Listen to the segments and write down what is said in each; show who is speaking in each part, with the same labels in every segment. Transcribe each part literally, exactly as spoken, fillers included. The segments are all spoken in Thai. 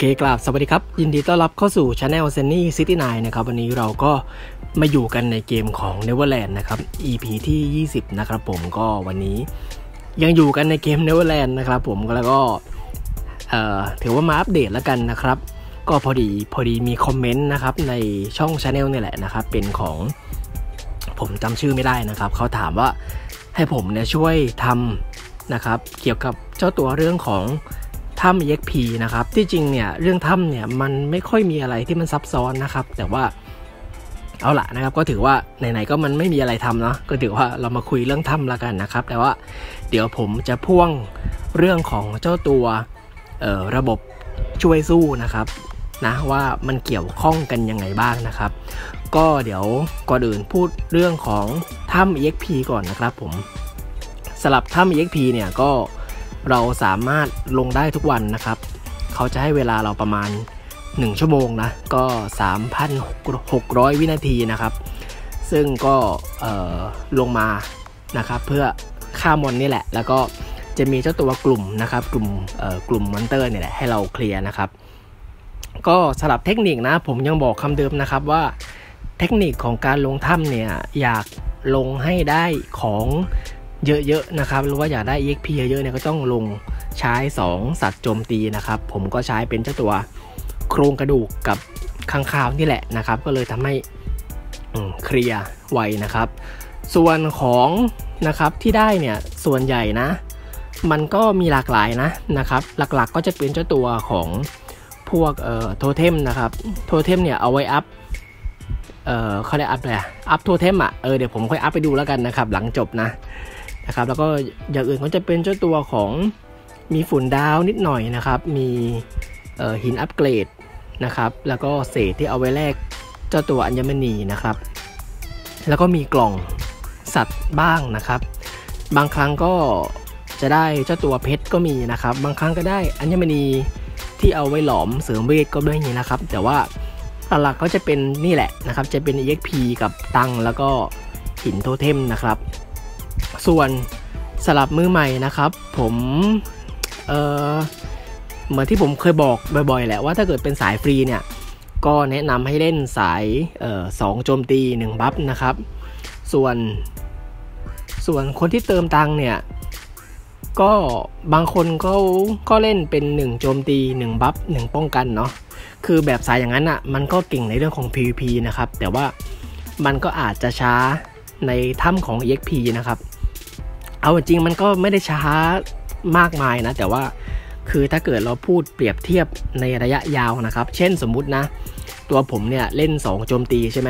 Speaker 1: กราบสวัสดีครับยินดีต้อนรับเข้าสู่ Channel Sunny ซิตี้ไนน์ นะครับวันนี้เราก็มาอยู่กันในเกมของ Neverland นะครับ อี พี ที่ยี่สิบนะครับผมก็วันนี้ยังอยู่กันในเกม Neverland นะครับผมแล้วก็เอ่อถือว่ามาอัปเดตแล้วกันนะครับก็พอดีพอดีมีคอมเมนต์นะครับในช่อง Channel นี่แหละนะครับเป็นของผมจำชื่อไม่ได้นะครับเขาถามว่าให้ผมเนี่ยช่วยทำนะครับเกี่ยวกับเจ้าตัวเรื่องของถ้ำ อี เอ็กซ์ พี นะครับที่จริงเนี่ยเรื่องถ้ำเนี่ยมันไม่ค่อยมีอะไรที่มันซับซ้อนนะครับแต่ว่าเอาละนะครับก็ถือว่าไหนๆก็มันไม่มีอะไรทำเนาะก็ถือว่าเรามาคุยเรื่องถ้ำละกันนะครับแต่ว่าเดี๋ยวผมจะพ่วงเรื่องของเจ้าตัวเอ่อระบบช่วยสู้นะครับนะว่ามันเกี่ยวข้องกันยังไงบ้างนะครับก็เดี๋ยวก่อนอื่นพูดเรื่องของถ้ำ อี เอ็กซ์ พี ก่อนนะครับผมสำหรับถ้ำ อี เอ็กซ์ พี เนี่ยก็เราสามารถลงได้ทุกวันนะครับเขาจะให้เวลาเราประมาณหนึ่งชั่วโมงนะก็ สามพันหกร้อย วินาทีนะครับซึ่งก็เอ่อลงมานะครับเพื่อฆ่ามอนนี่แหละแล้วก็จะมีเจ้าตัวกลุ่มนะครับกลุ่มเอ่อกลุ่มมอนเตอร์เนี่ยแหละให้เราเคลียร์นะครับก็สำหรับเทคนิคนะผมยังบอกคำเดิมนะครับว่าเทคนิคของการลงถ้ำเนี่ยอยากลงให้ได้ของเยอะๆนะครับหรือว่าอยากได้ อี เอ็กซ์ พี เยอะๆเนี่ยก็ต้องลงใช้สองสัตว์โจมตีนะครับผมก็ใช้เป็นเจ้าตัวโครงกระดูกกับค้างคาวนี่แหละนะครับก็เลยทำให้เคลียร์ไวนะครับส่วนของนะครับที่ได้เนี่ยส่วนใหญ่นะมันก็มีหลากหลายนะนะครับหลักๆก็จะเป็นเจ้าตัวของพวกเอ่อโทเทมนะครับโทเทมเนี่ยเอาไว้อัพเอ่อเขาได้อัพอะไรอัพโทเทมอ่ะเออเดี๋ยวผมค่อยอัพไปดูแล้วกันนะครับหลังจบนะนะครับแล้วก็อย่างอื่นก็จะเป็นเจ้าตัวของมีฝุ่นดาวนิดหน่อยนะครับมีเอ่อหินอัปเกรดนะครับแล้วก็เศษที่เอาไว้แลกเจ้าตัวอัญมณีนะครับแล้วก็มีกล่องสัตว์บ้างนะครับบางครั้งก็จะได้เจ้าตัวเพชรก็มีนะครับบางครั้งก็ได้อัญมณีที่เอาไว้หลอมเสริมเวทก็ได้นี่นะครับแต่ว่าหลักก็จะเป็นนี่แหละนะครับจะเป็น อี เอ็กซ์ พี กับตังแล้วก็หินโทเทมนะครับส่วนสลับมือใหม่นะครับผมเอ่อเหมือนที่ผมเคยบอกบ่อยๆแหละว่าถ้าเกิดเป็นสายฟรีเนี่ยก็แนะนำให้เล่นสายเอ่อสองโจมตีหนึ่งบัฟนะครับส่วนส่วนคนที่เติมตังเนี่ยก็บางคนก็ก็เล่นเป็นหนึ่งโจมตีหนึ่งบัฟหนึ่งป้องกันเนาะคือแบบสายอย่างนั้นอ่ะมันก็เก่งในเรื่องของ พี วี พี นะครับแต่ว่ามันก็อาจจะช้าในถ้ำของ อี เอ็กซ์ พี นะครับเอาจริงมันก็ไม่ได้ช้ามากมายนะแต่ว่าคือถ้าเกิดเราพูดเปรียบเทียบในระยะยาวนะครับเช่นสมมุตินะตัวผมเนี่ยเล่นสองโจมตีใช่ไหม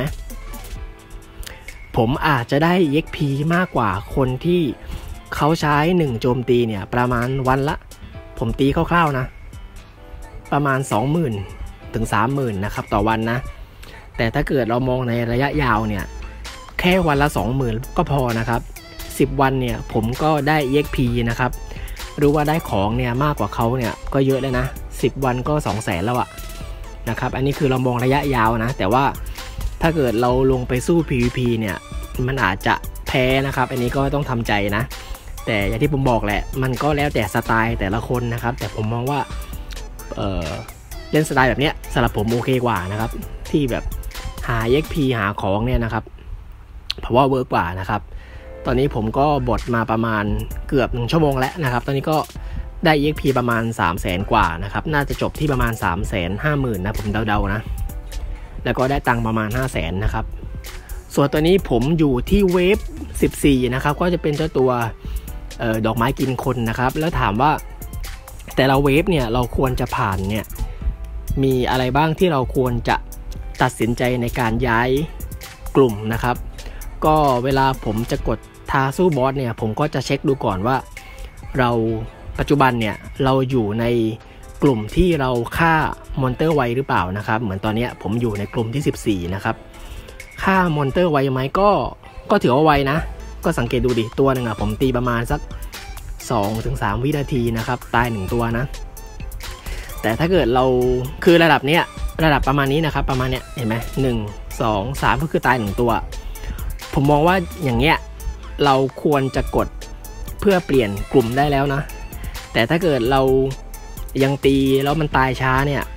Speaker 1: ผมอาจจะได้ อี เอ็กซ์ พี มากกว่าคนที่เขาใช้หนึ่งโจมตีเนี่ยประมาณวันละผมตีคร่าวๆนะประมาณ สองหมื่น ถึง สามหมื่น นะครับต่อวันนะแต่ถ้าเกิดเรามองในระยะยาวเนี่ยแค่วันละ สองหมื่น ก็พอนะครับสิบวันเนี่ยผมก็ได้ อี เอ็กซ์ พี นะครับหรือว่าได้ของเนี่ยมากกว่าเขาเนี่ยก็เยอะแล้วนะสิบวันก็ สองแสน แล้วอะนะครับอันนี้คือเรามองระยะยาวนะแต่ว่าถ้าเกิดเราลงไปสู้ พี วี พี เนี่ยมันอาจจะแพ้นะครับอันนี้ก็ต้องทำใจนะแต่อย่างที่ผมบอกแหละมันก็แล้วแต่สไตล์แต่ละคนนะครับแต่ผมมองว่าเออเล่นสไตล์แบบเนี้ยสำหรับผมโอเคกว่านะครับที่แบบหา อี เอ็กซ์ พี หาของเนี่ยนะครับเพราะว่าเวิร์กกว่านะครับตอนนี้ผมก็บดมาประมาณเกือบหนึ่งชั่วโมงแล้วนะครับตอนนี้ก็ได้ อี เอ็กซ์ พี ประมาณ สามแสน กว่านะครับน่าจะจบที่ประมาณ สามแสนห้าหมื่น นะผมเดาๆนะแล้วก็ได้ตังค์ประมาณ ห้าแสน นะครับส่วนตัวนี้ผมอยู่ที่เวฟสิบสี่นะครับก็จะเป็นเจ้าตัวเอ่อดอกไม้กินคนนะครับแล้วถามว่าแต่ละเวฟเนี่ยเราควรจะผ่านเนี่ยมีอะไรบ้างที่เราควรจะตัดสินใจในการย้ายกลุ่มนะครับก็เวลาผมจะกดท้าสู้บอสเนี่ยผมก็จะเช็คดูก่อนว่าเราปัจจุบันเนี่ยเราอยู่ในกลุ่มที่เราฆ่ามอนเตอร์ไวหรือเปล่านะครับเหมือนตอนนี้ผมอยู่ในกลุ่มที่สิบสี่นะครับฆ่ามอนเตอร์ไวไหมก็ก็ถือว่าไวนะก็สังเกตดูดิตัวหนึ่งอะผมตีประมาณสัก สองถึงสาม วินาทีนะครับตายหนึ่งตัวนะแต่ถ้าเกิดเราคือระดับเนี้ยระดับประมาณนี้นะครับประมาณเนี้ยเห็นไหมหนึ่ง สอง สามก็คือตายหนึ่งตัวผมมองว่าอย่างเงี้ยเราควรจะกดเพื่อเปลี่ยนกลุ่มได้แล้วนะแต่ถ้าเกิดเรายังตีแล้วมันตายช้าเนี่ย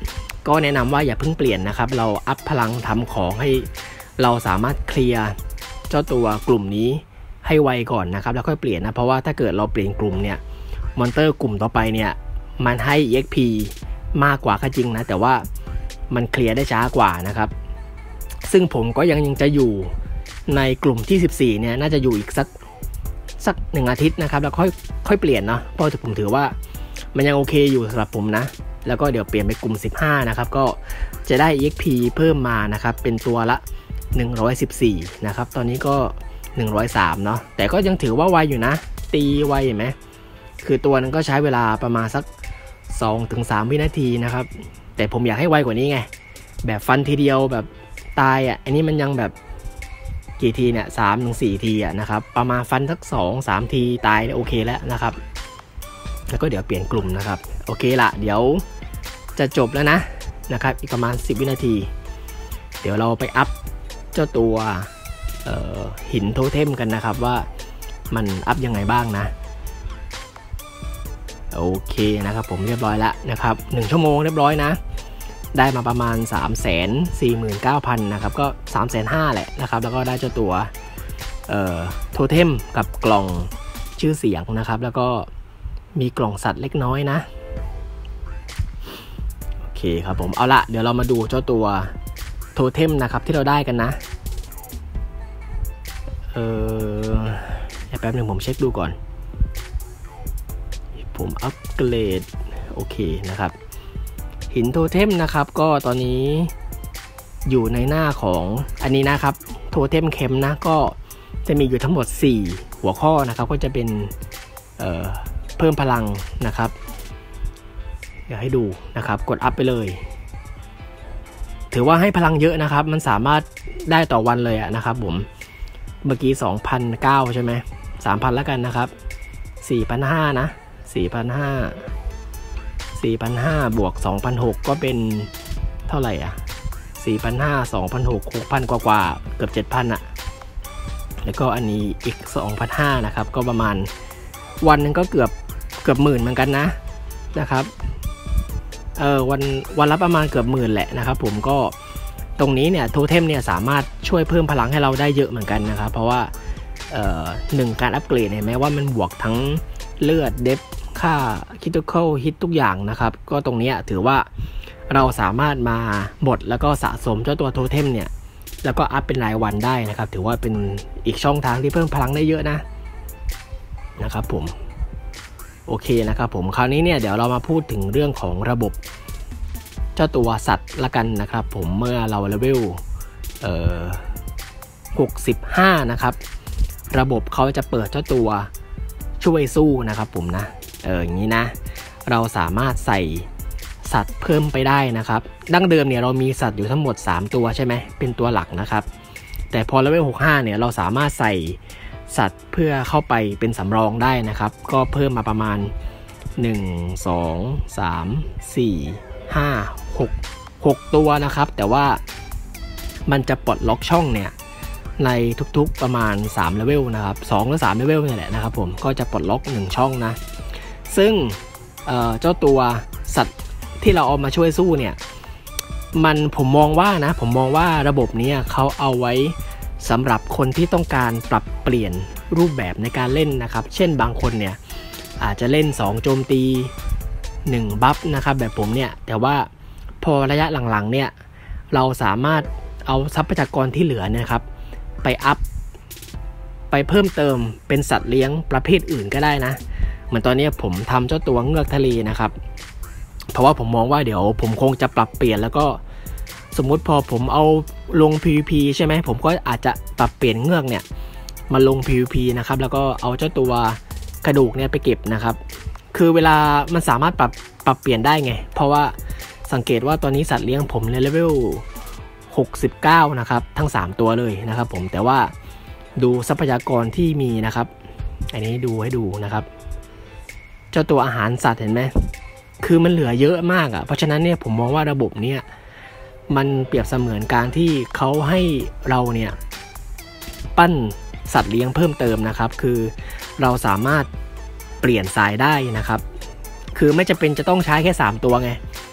Speaker 1: ก็แนะนำว่าอย่าเพิ่งเปลี่ยนนะครับเราอัพพลังทำของให้เราสามารถเคลียร์เจ้าตัวกลุ่มนี้ให้ไวก่อนนะครับแล้วค่อยเปลี่ยนนะเพราะว่าถ้าเกิดเราเปลี่ยนกลุ่มเนี่ยมอนเตอร์กลุ่มต่อไปเนี่ยมันให้ อี เอ็กซ์ พี มากกว่าก็จริงนะแต่ว่ามันเคลียร์ได้ช้ากว่านะครับซึ่งผมก็ยังยังจะอยู่ในกลุ่มที่สิบสี่เนี่ยน่าจะอยู่อีกสักสักหนึ่งอาทิตย์นะครับแล้วค่อยค่อยเปลี่ยนเนาะเพราะผมถือว่ามันยังโอเคอยู่สำหรับผมนะแล้วก็เดี๋ยวเปลี่ยนไปกลุ่มสิบห้านะครับก็จะได้ อี เอ็กซ์ พี เพิ่มมานะครับเป็นตัวละหนึ่งร้อยสิบสี่นะครับตอนนี้ก็หนึ่งร้อยสามเนาะแต่ก็ยังถือว่าไวอยู่นะตีไวเห็นไหมคือตัวนั้นก็ใช้เวลาประมาณสัก สองถึงสาม วินาทีนะครับแต่ผมอยากให้ไวกว่านี้ไงแบบฟันทีเดียวแบบตายอ่ะอันนี้มันยังแบบกี่ทีเนี่ย สามถึงสี่ ทีอ่ะนะครับประมาณฟันสัก สอง สาม ทีตายโอเคแล้วนะครับแล้วก็เดี๋ยวเปลี่ยนกลุ่มนะครับโอเคละเดี๋ยวจะจบแล้วนะนะครับอีกประมาณสิบวินาทีเดี๋ยวเราไปอัพเจ้าตัวหินโทเทมกันนะครับว่ามันอัพยังไงบ้างนะโอเคนะครับผมเรียบร้อยแล้วนะครับหนึ่งชั่วโมงเรียบร้อยนะได้มาประมาณ สามแสนสี่หมื่นเก้าพัน นะครับก็ สามแสนห้าหมื่น แหละนะครับแล้วก็ได้เจ้าตัวเอ่อโทเทมกับกล่องชื่อเสียงนะครับแล้วก็มีกล่องสัตว์เล็กน้อยนะโอเคครับผมเอาละเดี๋ยวเรามาดูเจ้าตัวโทเทมนะครับที่เราได้กันนะเออแป๊บนึงผมเช็คดูก่อนผมอัปเกรดโอเคนะครับหินโทเทมนะครับก็ตอนนี้อยู่ในหน้าของอันนี้นะครับโทเทมเข็มนะก็จะมีอยู่ทั้งหมดสี่หัวข้อนะครับก็จะเป็นเอ่อเพิ่มพลังนะครับเดี๋ยวให้ดูนะครับกดอัพไปเลยถือว่าให้พลังเยอะนะครับมันสามารถได้ต่อวันเลยอะนะครับผมเมื่อกี้ สองพันเก้าร้อย ใช่ไหม สามพัน แล้วกันนะครับ สี่พันห้าร้อย นะ สี่พันห้าร้อย สี่พันห้าร้อย บวก สองพันหกร้อย ก็เป็นเท่าไหร่อ่ะ สี่พันห้าร้อย สองพันหกร้อย หกพัน กว่าๆเกือบ เจ็ดพัน อ่ะแล้วก็อันนี้อีก สองพันห้าร้อย นะครับก็ประมาณวันนึงก็เกือบเกือบหมื่นเหมือนกันนะนะครับเออวันวันละประมาณเกือบหมื่นแหละนะครับผมก็ตรงนี้เนี่ยโทเทมเนี่ยสามารถช่วยเพิ่มพลังให้เราได้เยอะเหมือนกันนะครับเพราะว่าเอ่อหนึ่งการอัปเกรดเนี่ยแม้ว่ามันบวกทั้งเลือดเดฟค่าคิทเคิลฮิตทุกอย่างนะครับก็ตรงนี้ถือว่าเราสามารถมาบดแล้วก็สะสมเจ้าตัวโทเทมเนี่ยแล้วก็อัพเป็นรายวันได้นะครับถือว่าเป็นอีกช่องทางที่เพิ่มพลังได้เยอะนะนะครับผมโอเคนะครับผมคราวนี้เนี่ยเดี๋ยวเรามาพูดถึงเรื่องของระบบเจ้าตัวสัตว์ละกันนะครับผมเมื่อเราเลเวลเอ่อหกสิบห้านะครับระบบเขาจะเปิดเจ้าตัวช่วยสู้นะครับผมนะเอออย่างนี้นะเราสามารถใส่สัตว์เพิ่มไปได้นะครับดั้งเดิมเนี่ยเรามีสัตว์อยู่ทั้งหมดสามตัวใช่ไหมเป็นตัวหลักนะครับแต่พอเลเวลหกสิบห้าเนี่ยเราสามารถใส่สัตว์เพื่อเข้าไปเป็นสำรองได้นะครับก็เพิ่มมาประมาณหนึ่ง สอง สาม สี่ ห้า หก หกตัวนะครับแต่ว่ามันจะปลดล็อกช่องเนี่ยในทุกๆประมาณสามเลเวลนะครับสองหรือสามเลเวลนี่แหละนะครับผมก็จะปลดล็อกหนึ่งช่องนะซึ่ง เอ่อ เจ้าตัวสัตว์ที่เราเอามาช่วยสู้เนี่ยมันผมมองว่านะผมมองว่าระบบนี้เขาเอาไว้สำหรับคนที่ต้องการปรับเปลี่ยนรูปแบบในการเล่นนะครับเช่นบางคนเนี่ยอาจจะเล่นสองโจมตีหนึ่งบัฟนะครับแบบผมเนี่ยแต่ว่าพอระยะหลังๆเนี่ยเราสามารถเอาทรัพยากรที่เหลือเนี่ยครับไปอัพไปเพิ่มเติมเป็นสัตว์เลี้ยงประเภทอื่นก็ได้นะเหมือนตอนนี้ผมทำเจ้าตัวเงือกทะเลนะครับเพราะว่าผมมองว่าเดี๋ยวผมคงจะปรับเปลี่ยนแล้วก็สมมุติพอผมเอาลง พี วี พี ใช่ไหมผมก็อาจจะปรับเปลี่ยนเงือกเนี่ยมาลง พี วี พี นะครับแล้วก็เอาเจ้าตัวกระดูกเนี่ยไปเก็บนะครับคือเวลามันสามารถปรับปรับเปลี่ยนได้ไงเพราะว่าสังเกตว่าตอนนี้สัตว์เลี้ยงผมในเลเวลหกสิบเก้านะครับทั้งสามตัวเลยนะครับผมแต่ว่าดูทรัพยากรที่มีนะครับอันนี้ดูให้ดูนะครับเจ้าตัวอาหารสัตว์เห็นไหมคือมันเหลือเยอะมากอ่ะเพราะฉะนั้นเนี่ยผมมองว่าระบบเนี้ยมันเปรียบเสมือนการที่เขาให้เราเนี่ยปั้นสัตว์เลี้ยงเพิ่มเติมนะครับคือเราสามารถเปลี่ยนสายได้นะครับคือไม่จำเป็นจะต้องใช้แค่สามตัวไง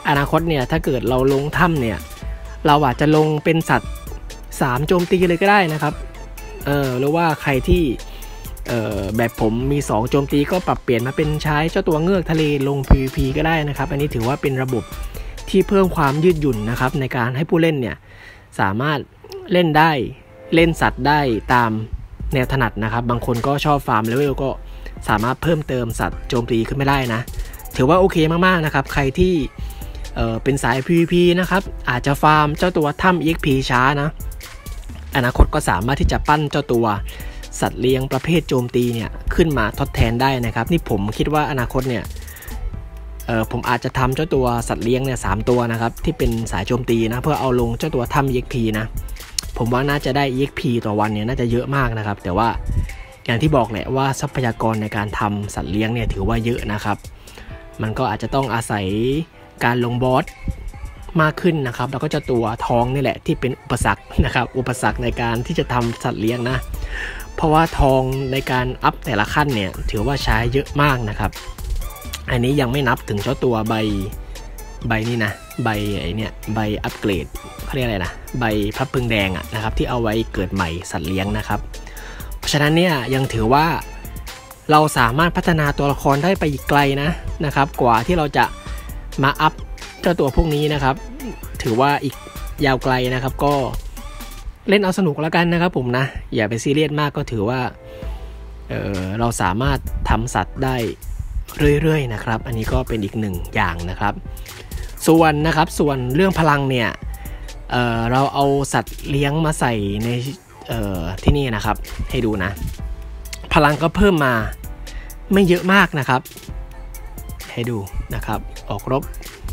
Speaker 1: อนาคตเนี่ยถ้าเกิดเราลงถ้ำเนี่ยเราอาจจะลงเป็นสัตว์สามโจมตีเลยก็ได้นะครับเออหรือว่าใครที่เอ่อแบบผมมีสองโจมตีก็ปรับเปลี่ยนมาเป็นใช้เจ้าตัวเงือกทะเลลง พี วี พี ก็ได้นะครับอันนี้ถือว่าเป็นระบบที่เพิ่มความยืดหยุ่นนะครับในการให้ผู้เล่นเนี่ยสามารถเล่นได้เล่นสัตว์ได้ตามแนวถนัดนะครับบางคนก็ชอบฟาร์มเลเวลก็สามารถเพิ่มเติมสัตว์โจมตีขึ้นไม่ได้นะถือว่าโอเคมากๆนะครับใครที่เอ่อเป็นสาย พี วี พี นะครับอาจจะฟาร์มเจ้าตัวถ้ำ อี เอ็กซ์ พี ช้านะอนาคตก็สามารถที่จะปั้นเจ้าตัวสัตว์เลี้ยงประเภทโจมตีเนี่ยขึ้นมาทดแทนได้นะครับนี่ผมคิดว่าอนาคตเนี่ยเออผมอาจจะทำเจ้าตัวสัตว์เลี้ยงเนี่ยสามตัวนะครับที่เป็นสายโจมตีนะเพื่อเอาลงเจ้าตัวถ้ำ อี เอ็กซ์ พี นะผมว่าน่าจะได้ อี เอ็กซ์ พี ต่อวันเนี่ยน่าจะเยอะมากนะครับแต่ว่าอย่างที่บอกแหละว่าทรัพยากรในการทำสัตว์เลี้ยงเนี่ยถือว่าเยอะนะครับมันก็อาจจะต้องอาศัยการลงบอสมากขึ้นนะครับแล้วก็จะตัวทองนี่แหละที่เป็นอุปสรรคนะครับอุปสรรคในการที่จะทำสัตว์เลี้ยงนะเพราะว่าทองในการอัพแต่ละขั้นเนี่ยถือว่าใช้เยอะมากนะครับอันนี้ยังไม่นับถึงเจ้าตัวใบใบนี่นะใบไอ้เนี่ยใบอัปเกรดเขาเรียกอะไรนะใบพระพึงแดงอะนะครับที่เอาไว้เกิดใหม่สัตว์เลี้ยงนะครับเพราะฉะนั้นเนี่ยยังถือว่าเราสามารถพัฒนาตัวละครได้ไปอีกไกลนะนะครับกว่าที่เราจะมาอัพเจ้าตัวพวกนี้นะครับถือว่าอีกยาวไกลนะครับก็เล่นเอาสนุกแล้วกันนะครับผมนะอย่าไปซีเรียสมากก็ถือว่า เอ่อ เราสามารถทำสัตว์ได้เรื่อยๆนะครับอันนี้ก็เป็นอีกหนึ่งอย่างนะครับส่วนนะครับส่วนเรื่องพลังเนี่ย เอ่อ เราเอาสัตว์เลี้ยงมาใส่ในเอ่อที่นี่นะครับให้ดูนะพลังก็เพิ่มมาไม่เยอะมากนะครับให้ดูนะครับออกรบ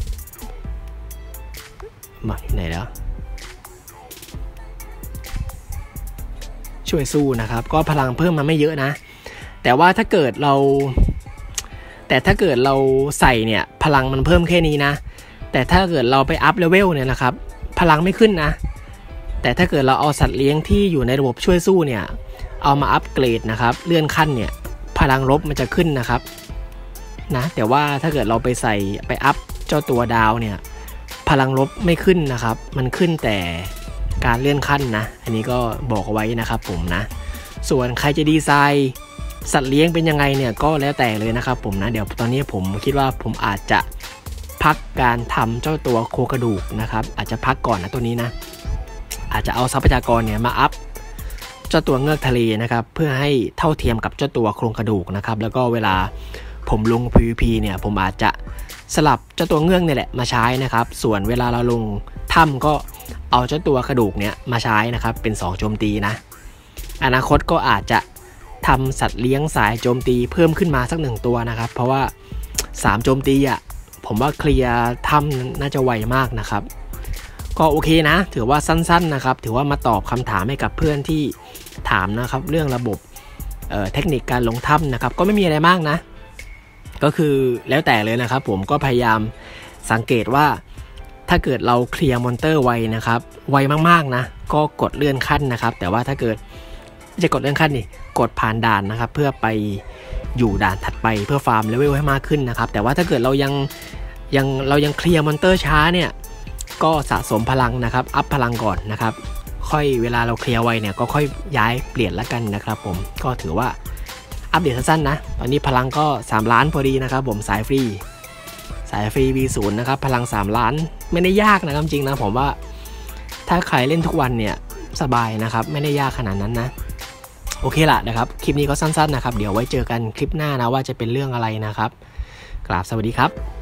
Speaker 1: มาไหนแล้วช่วยสู้นะครับก็พลังเพิ่มมาไม่เยอะนะแต่ว่าถ้าเกิดเราแต่ถ้าเกิดเราใส่เนี่ยพลังมันเพิ่มแค่นี้นะแต่ถ้าเกิดเราไปอัพเลเวลเนี่ยนะครับพลังไม่ขึ้นนะแต่ถ้าเกิดเราเอาสัตว์เลี้ยงที่อยู่ในระบบช่วยสู้เนี่ยเอามาอัพเกรดนะครับเลื่อนขั้นเนี่ยพลังรบมันจะขึ้นนะครับนะแต่ว่าถ้าเกิดเราไปใส่ไปอัพเจ้าตัวดาวเนี่ยพลังลบไม่ขึ้นนะครับมันขึ้นแต่การเลื่อนขั้นนะอันนี้ก็บอกเอาไว้นะครับผมนะส่วนใครจะดีไซน์สัตว์เลี้ยงเป็นยังไงเนี่ยก็แล้วแต่เลยนะครับผมนะเดี๋ยวตอนนี้ผมคิดว่าผมอาจจะพักการทำเจ้าตัวโคกระดูกนะครับอาจจะพักก่อนนะตัวนี้นะอาจจะเอาทรัพยากรเนี่ยมาอัพเจ้าตัวเงือกทะเลนะครับเพื่อให้เท่าเทียมกับเจ้าตัวโครงกระดูกนะครับแล้วก็เวลาผมลง พี วี พี เนี่ยผมอาจจะสลับเจ้าตัวเงือกเนี่ยแหละมาใช้นะครับส่วนเวลาเราลงถ้ำก็เอาเจ้าตัวกระดูกเนี่ยมาใช้นะครับเป็นสองโจมตีนะอนาคตก็อาจจะทำสัตว์เลี้ยงสายโจมตีเพิ่มขึ้นมาสักหนึ่งตัวนะครับเพราะว่าสามโจมตีอ่ะผมว่าเคลียร์ถ้ำน่าจะไวมากนะครับก็โอเคนะถือว่าสั้นๆนะครับถือว่ามาตอบคำถามให้กับเพื่อนที่ถามนะครับเรื่องระบบเอ่อเทคนิคการลงถ้ำนะครับก็ไม่มีอะไรมากนะก็คือแล้วแต่เลยนะครับผมก็พยายามสังเกตว่าถ้าเกิดเราเคลียร์มอนเตอร์ไวนะครับไวมากๆนะก็กดเลื่อนขั้นนะครับแต่ว่าถ้าเกิดจะกดเลื่อนขั้นนี่กดผ่านด่านนะครับเพื่อไปอยู่ด่านถัดไปเพื่อฟาร์มเลเวลให้มากขึ้นนะครับแต่ว่าถ้าเกิดเรายังยังเรายังเคลียร์มอนเตอร์ช้าเนี่ยก็สะสมพลังนะครับอัพพลังก่อนนะครับค่อยเวลาเราเคลียร์ไวเนี่ยก็ค่อยย้ายเปลี่ยนละกันนะครับผมก็ถือว่าอัปเดตสั้นๆนะตอนนี้พลังก็สามล้านพอดีนะครับผมสายฟรีสายฟรี วี ศูนย์ นะครับพลังสามล้านไม่ได้ยากนะครับจริงนะผมว่าถ้าใครเล่นทุกวันเนี่ยสบายนะครับไม่ได้ยากขนาดนั้นนะโอเคละนะครับคลิปนี้ก็สั้นๆนะครับเดี๋ยวไว้เจอกันคลิปหน้านะว่าจะเป็นเรื่องอะไรนะครับกราบสวัสดีครับ